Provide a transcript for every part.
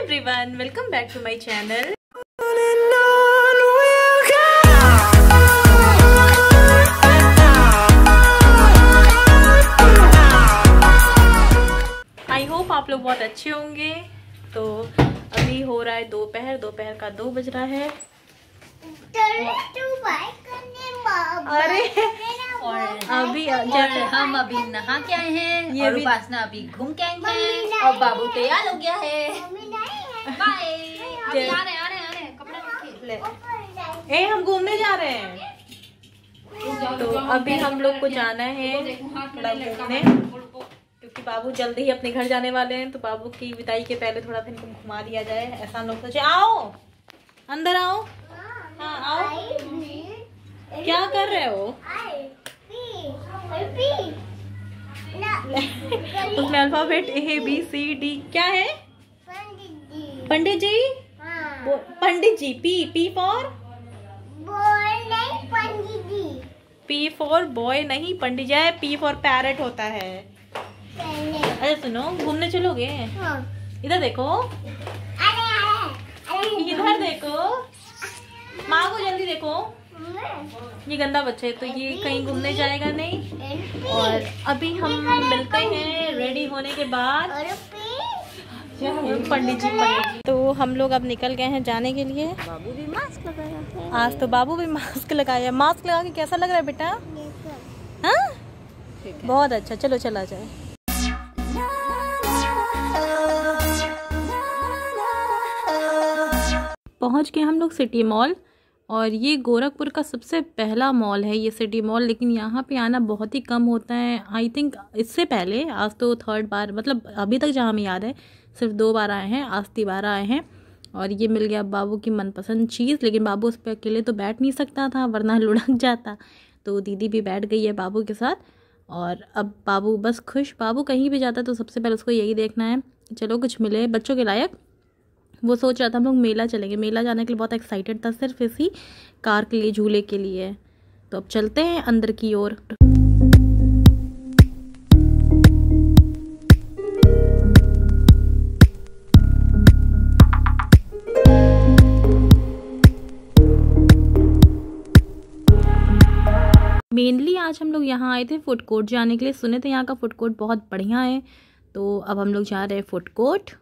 Everyone, welcome back to my channel. I hope आप लोग बहुत अच्छे होंगे। तो अभी हो रहा है दोपहर का 2 बज रहा है। अरे अभी हम अभी नहा के आए हैं, ये उपासना अभी घूम के आई है और बाबू तैयार हो गया है। बाय। अभी आ रहे कपड़े रखिए। ए हम घूमने जा रहे हैं। तो अभी हम लोग को जाना है थोड़ा घूमने, क्योंकि बाबू जल्दी ही अपने घर जाने वाले हैं। तो बाबू की विदाई के पहले थोड़ा सा इनको घुमा दिया जाए, ऐसा हम लोग सोचे। आओ अंदर आओ। हाँ आओ। क्या कर रहे हो? उसमें अल्फाबेट ABCD क्या है? Pandit ji. Pandit ji. P for P for boy नहीं Pandit ji, P for parrot होता है। अरे सुनो, घूमने चलोगे? इधर देखो, इधर देखो, माँ को जल्दी देखो। ये गंदा बच्चा है तो ये कहीं घूमने जाएगा नहीं। और अभी हम मिलते हैं रेडी होने के बाद। पंडित जी। तो हम लोग अब निकल गए हैं जाने के लिए। बाबू भी मास्क लगाया है। आज तो बाबू भी मास्क लगाया। मास्क लगा के कैसा लग रहा है बेटा? हाँ बहुत अच्छा। चलो चला जाए। पहुंच गए हम लोग सिटी मॉल, और ये गोरखपुर का सबसे पहला मॉल है ये सिटी मॉल। लेकिन यहाँ पे आना बहुत ही कम होता है। आई थिंक इससे पहले आज तो 3rd बार, मतलब अभी तक जहाँ हमें याद है सिर्फ 2 बार आए हैं, आज 3 बार आए हैं। और ये मिल गया बाबू की मनपसंद चीज़। लेकिन बाबू उस पर अकेले तो बैठ नहीं सकता था, वरना लुढ़क जाता। तो दीदी भी बैठ गई है बाबू के साथ। और अब बाबू बस खुश। बाबू कहीं भी जाता तो सबसे पहले उसको यही देखना है चलो कुछ मिले बच्चों के लायक। वो सोच रहा था हम लोग मेला चलेंगे। मेला जाने के लिए बहुत एक्साइटेड था, सिर्फ इसी कार के लिए, झूले के लिए। तो अब चलते हैं अंदर की ओर। मेनली आज हम लोग यहाँ आए थे फूड कोर्ट जाने के लिए। सुने थे यहाँ का फूड कोर्ट बहुत बढ़िया है, तो अब हम लोग जा रहे हैं फूड कोर्ट।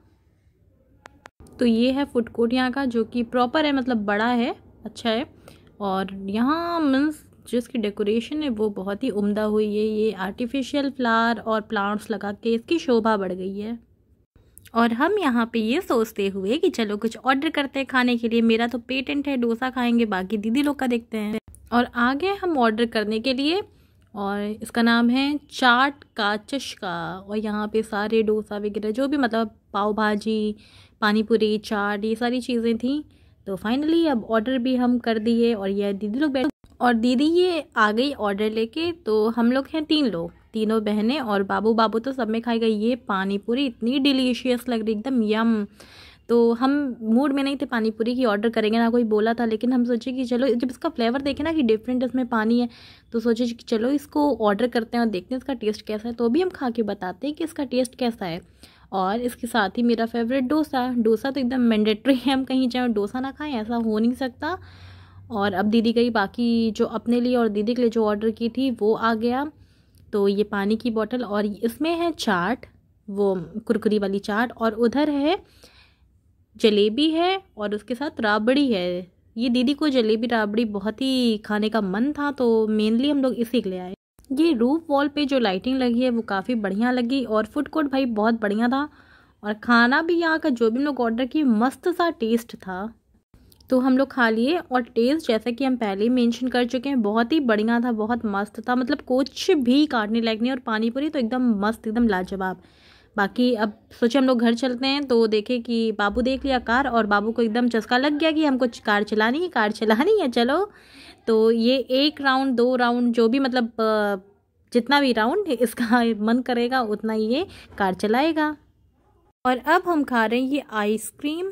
तो ये है फूड कोर्ट यहाँ का, जो कि प्रॉपर है, मतलब बड़ा है, अच्छा है। और यहाँ मीन्स जिसकी डेकोरेशन है वो बहुत ही उम्दा हुई है। ये आर्टिफिशियल फ्लावर और प्लांट्स लगा के इसकी शोभा बढ़ गई है। और हम यहाँ पे ये सोचते हुए कि चलो कुछ ऑर्डर करते हैं खाने के लिए। मेरा तो पेटेंट है, डोसा खाएंगे, बाकी दीदी लोग का देखते हैं। और आगे हम ऑर्डर करने के लिए, और इसका नाम है चाट का चस्का। और यहाँ पे सारे डोसा वगैरह जो भी, मतलब पाव भाजी, पानी पूरी, चाट, ये सारी चीज़ें थी। तो फाइनली अब ऑर्डर भी हम कर दिए। और ये दीदी लोग बैठ, और दीदी ये आ गई ऑर्डर लेके। तो हम लोग हैं 3 लोग, तीनों बहनें और बाबू। बाबू तो सब में खाएगा। ये पानी पूरी इतनी डिलीशियस लग रही, एकदम यम। तो हम मूड में नहीं थे पानी पूरी की ऑर्डर करेंगे, ना कोई बोला था। लेकिन हम सोचे कि चलो, जब इसका फ्लेवर देखे ना कि डिफरेंट इसमें पानी है, तो सोचे कि चलो इसको ऑर्डर करते हैं और देखते हैं इसका टेस्ट कैसा है। तो अभी हम खा के बताते हैं कि इसका टेस्ट कैसा है। और इसके साथ ही मेरा फेवरेट डोसा तो एकदम मैंडेटरी है। हम कहीं जाए डोसा ना खाएं, ऐसा हो नहीं सकता। और अब दीदी गई, बाकी जो अपने लिए और दीदी के लिए जो ऑर्डर की थी वो आ गया। तो ये पानी की बोतल, और इसमें है चाट, वो कुरकुरी वाली चाट। और उधर है जलेबी है, और उसके साथ राबड़ी है। ये दीदी को जलेबी राबड़ी बहुत ही खाने का मन था, तो मेनली हम लोग इसी के लिए आए। ये रूफ वॉल पे जो लाइटिंग लगी है वो काफ़ी बढ़िया लगी। और फूड कोर्ट भाई बहुत बढ़िया था। और खाना भी यहाँ का जो भी हम लोग ऑर्डर किए मस्त सा टेस्ट था। तो हम लोग खा लिए, और टेस्ट जैसा कि हम पहले ही मेंशन कर चुके हैं बहुत ही बढ़िया था, बहुत मस्त था। मतलब कुछ भी काटने लायक नहीं। और पानी पूरी तो एकदम मस्त, एकदम लाजवाब। बाकी अब सोचे हम लोग घर चलते हैं, तो देखे कि बाबू देख लिया कार, और बाबू को एकदम चस्का लग गया कि हमको कार चलानी है चलो। तो ये 1 राउंड 2 राउंड जो भी, मतलब जितना भी राउंड इसका मन करेगा उतना ही ये कार चलाएगा। और अब हम खा रहे हैं ये आइसक्रीम।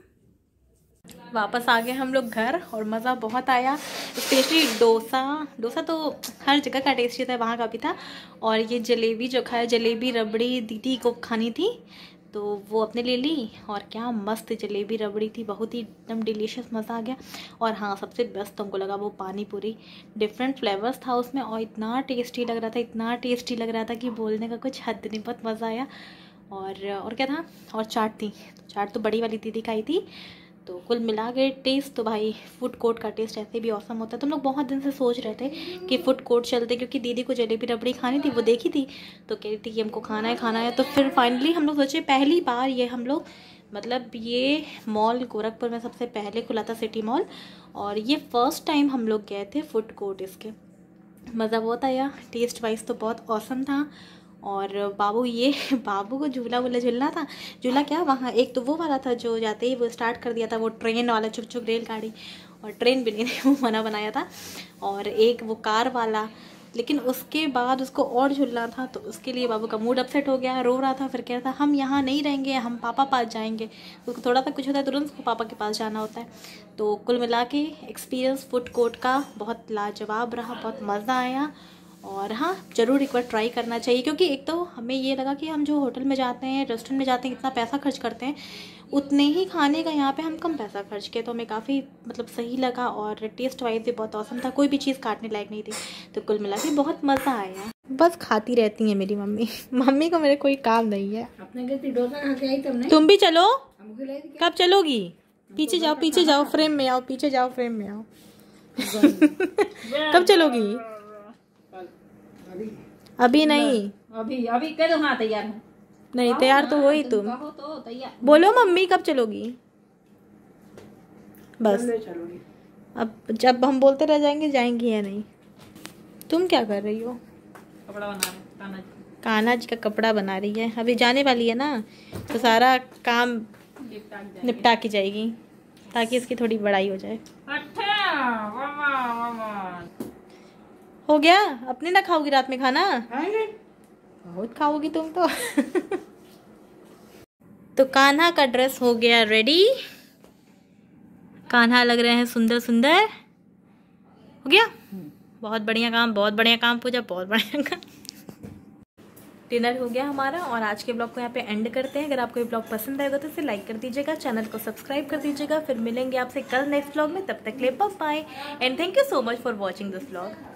वापस आ गए हम लोग घर, और मज़ा बहुत आया। स्पेशली डोसा तो हर जगह का टेस्टी था, वहाँ का भी था। और ये जलेबी जो खाया, जलेबी रबड़ी दीदी को खानी थी, तो वो अपने ले ली। और क्या मस्त जलेबी रबड़ी थी, बहुत ही एकदम डिलीशियस, मज़ा आ गया। और हाँ, सबसे बेस्ट तुमको लगा वो पानी पूरी, डिफरेंट फ्लेवर्स था उसमें और इतना टेस्टी लग रहा था, इतना टेस्टी लग रहा था कि बोलने का कुछ हद नहीं, बहुत मज़ा आया। और क्या था, और चाट थी, तो चाट तो बड़ी वाली दीदी खाई थी। तो कुल मिला के टेस्ट तो भाई फूड कोर्ट का टेस्ट ऐसे भी औसम होता है। तो हम लोग बहुत दिन से सोच रहे थे कि फूड कोर्ट चलते, क्योंकि दीदी को जलेबी रबड़ी खानी थी, वो देखी थी तो कह रही थी कि हमको खाना है। तो फिर फाइनली हम लोग सोचे, पहली बार ये हम लोग मतलब ये मॉल गोरखपुर में सबसे पहले खुला था, सिटी मॉल, और ये फर्स्ट टाइम हम लोग गए थे फूड कोर्ट। इसके मज़ा बहुत आया, टेस्ट वाइज तो बहुत औसम था। और बाबू को झूला झूलना था। झूला क्या, वहाँ एक तो वो वाला था जो जाते ही वो स्टार्ट कर दिया था, वो ट्रेन वाला चुक चुक रेलगाड़ी, और ट्रेन भी नहीं वो मना बनाया था। और एक वो कार वाला, लेकिन उसके बाद उसको और झूलना था, तो उसके लिए बाबू का मूड अपसेट हो गया, रो रहा था। फिर कह रहा था हम यहाँ नहीं रहेंगे, हम पापा पास जाएंगे। उसको थोड़ा सा कुछ होता है तुरंत उसको पापा के पास जाना होता है। तो कुल मिला के एक्सपीरियंस फूड कोर्ट का बहुत लाजवाब रहा, बहुत मज़ा आया। और हाँ, ज़रूर एक बार ट्राई करना चाहिए, क्योंकि एक तो हमें ये लगा कि हम जो होटल में जाते हैं, रेस्टोरेंट में जाते हैं, इतना पैसा खर्च करते हैं, उतने ही खाने का यहाँ पे हम कम पैसा खर्च किए, तो हमें काफ़ी मतलब सही लगा। और टेस्ट वाइज भी बहुत औसम था, कोई भी चीज़ काटने लायक नहीं थी। तो कुल मिला के बहुत मज़ा आया। बस खाती रहती हैं मेरी मम्मी को मेरे कोई काम नहीं है। तुम भी चलो, कब चलोगी? पीछे जाओ, फ्रेम में आओ, पीछे जाओ, फ्रेम में आओ। कब चलोगी? अभी नहीं, अभी कह दो। हाँ, तैयार है। नहीं, तैयार तो हो ही तुम। तो तैयार बोलो मम्मी कब चलोगी? बस अब जब हम बोलते रह जाएंगे, जाएंगी या नहीं? तुम क्या कर रही हो? कपड़ा बना रहे, कान्हा जी का कपड़ा बना रही है। अभी जाने वाली है ना, तो सारा काम निपटा के जाएगी, ताकि इसकी थोड़ी बड़ाई हो जाए। हो गया? अपने ना खाओगी रात में खाना? बहुत खाओगी तुम तो। तो कान्हा का ड्रेस हो गया रेडी, कान्हा लग रहे हैं सुंदर सुंदर। हो गया, बहुत बढ़िया काम, बहुत बढ़िया काम पूजा, बहुत बढ़िया काम। डिनर हो गया हमारा, और आज के ब्लॉग को यहाँ पे एंड करते हैं। अगर आपको ये ब्लॉग पसंद आएगा तो इसे लाइक कर दीजिएगा, चैनल को सब्सक्राइब कर दीजिएगा। फिर मिलेंगे आपसे कल नेक्स्ट ब्लॉग में, तब तक के लिए bye bye and thank you so much for watching this blog.